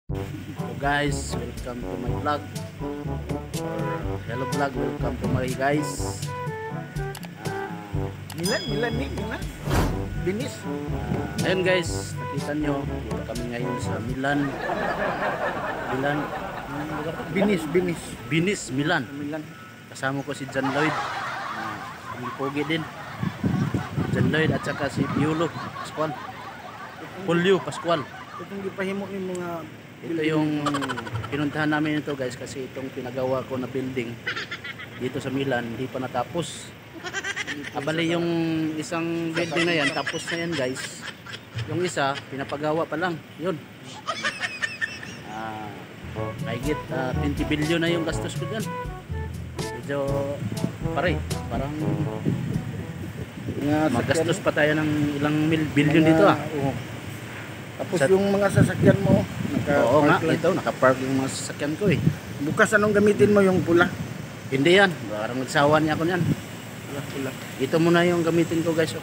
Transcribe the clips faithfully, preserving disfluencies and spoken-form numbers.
So guys, welcome to my vlog. Or hello vlog, welcome to my guys. Uh, Milan, Milan nih, Milan. Binis. uh, ayun guys, nakita nyo, dito kami ngayon sa Milan. Milan. Binis, Binis. Binis, Milan. Milan. Kasama ko si John Lloyd. Uh, ang pogi din. John Lloyd at saka si Piolo Pascual. Julio Pascual. Itong gipahimo ni mga Ito yung pinuntahan namin ito guys kasi itong pinagawa ko na building dito sa Milan hindi pa natapos. Abali yung isang building na yan tapos na yan guys. Yung isa pinapagawa pa lang. Yun. Ah, mahigit uh, twenty billion na yung gastos ko dyan. Medyo pare, parang mga magastos pa tayo ng ilang mil billion dito ah. Oo. Tapos Sa- yung mga sasakyan mo, naka Oo nga, ito naka-park yung mga sasakyan ko eh. Bukas anong gamitin mo yung pula? Hindi yan, parang nagsawa niya ako niyan. Pula, pula. Ito muna yung gamitin ko guys. Oh.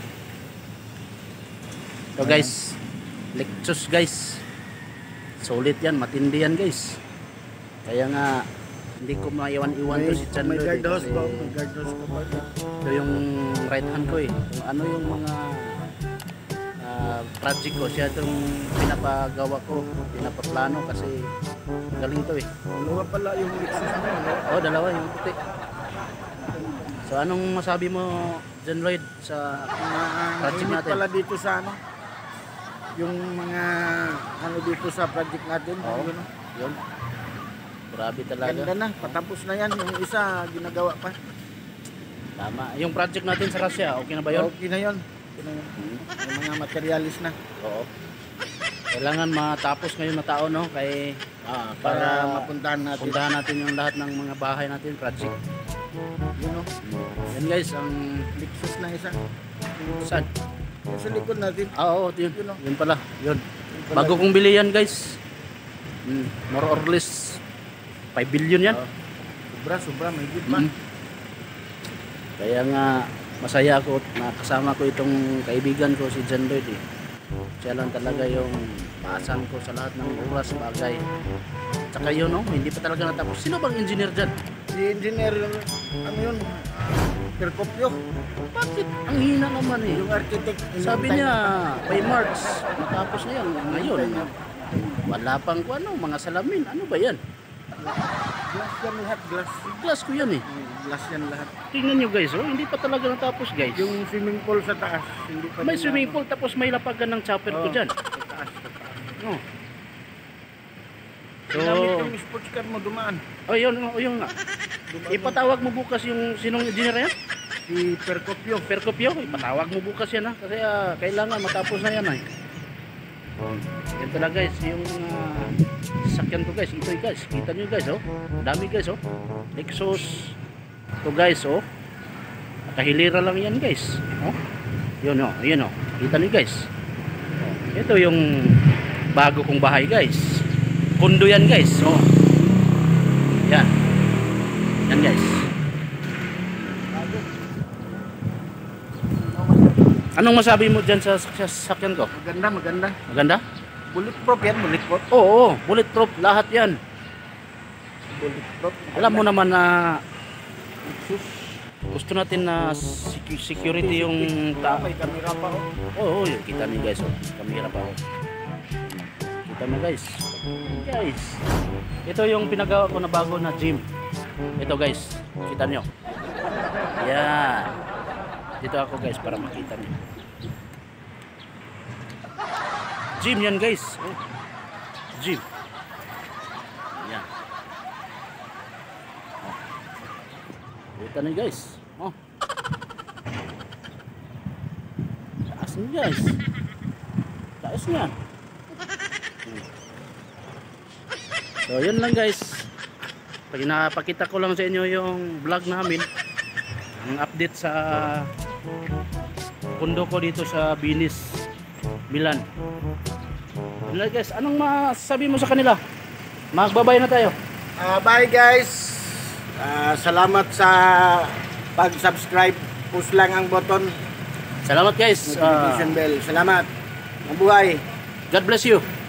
So guys, Lexus guys. Solid yan, matindi yan guys. Kaya nga hindi ko maiwan-iwan to si Chan May Lloyd, eh, guardhouse kasi ba? May guardhouse ka ba? ito yung right hand ko eh. Kung ano yung mga ah, project ko, siya itong pinapagawa ko, pinapaplano kasi galing to eh. Dalawa pala yung Lexus mo, no? Oh, dalawa yung puti. So anong masabi mo, John Lloyd, sa Ang project init natin? pala dito sa ano? Yung mga ano dito sa project natin. Oo. Yun, no? Yun. Grabe talaga. Ganda na, patapos na yan. Yung isa, ginagawa pa. Tama. Yung project natin sa Russia, okay na ba yun? Okay na yun. Okay na yun. Hmm. Yung mga materialis na. Oo. Kailangan matapos ngayon na taon, no? Kay, Ah, para, para mapuntahan natin. puntahan natin yung lahat ng mga bahay natin, project. Yun, no? Yan guys, ang Lexus na isa. sad. Yung sa likod natin. Ah, oo, yun. Yun, no? Yun pala. Yun. Yung pala- Bago kong bili yan guys. Hmm, more or less five billion yan. Ah, sobra, sobra. May good pa. Mm. Kaya nga masaya ako na kasama ko itong kaibigan ko si John Lloyd eh. Siya lang talaga yung paasan ko sa lahat ng oras bagay. Tsaka yun no, hindi pa talaga natapos. Sino bang engineer dyan? Si engineer, ano yun? Percopio. Bakit? Ang hina naman eh. Yung architect. Sabi niya by March matapos na yan. Ngayon wala pang kung ano, mga salamin. Ano ba yan? Glass yan lahat, glass. Glass ko yan eh. Hmm, Glass yan lahat. Tingnan nyo guys, oh, hindi pa talaga natapos guys. Yung swimming pool sa taas. Hindi pa May din swimming na- pool tapos may lapagan ng chopper ko Oo, dyan. Sa taas, sa taas. No. So, Ginamit yung sports car mo dumaan. oh yun, oh, yun nga. Dumaan Ipatawag mo bukas yung sinong engineer yan? si Percopio. Percopio, ipatawag mo bukas yan ha. Kasi ah, kailangan matapos na yan ay. Yan pala guys, yung uh, sasakyan ko guys. Ito guys, kita nyo guys oh. Dami guys oh. Lexus. Ito guys oh. Nakahilira lang yan guys. Oh. Yun oh, yun oh. Kita nyo guys. Oh. Ito yung bago kong bahay guys. Kondo yan guys. Oh. Yan. Yan guys. Anong masabi mo dyan sa sa sasakyan ko? Maganda, maganda. Maganda? Bulletproof yan, bulletproof. Oo, oo, bulletproof lahat yan. Bulletproof. Alam mo naman na Lexus. gusto natin na secu- security yung ta May camera pa oh. Oo, oh, oh, kita niyo guys, oh. Kamera pa oh. Kita mo guys. Guys. Ito yung pinagawa ko na bago na gym. Ito guys, kita niyo. Yan. Dito ako guys para makita niyo. Gym yan guys. Oh. Gym. Yan. Oh. Kita niyo guys. Oh. Taas niyo guys. Taas niya. So yun lang guys. Pag napakita ko lang sa inyo yung vlog namin. Ang update sa kondo ko dito sa Binis, Milan. Yun lang guys, anong masasabi mo sa kanila? Magbabay na tayo. Ah, bye guys. Ah, salamat sa pag-subscribe. Push lang ang button. Salamat guys. Notification Ah, bell. Salamat. Mabuhay. God bless you.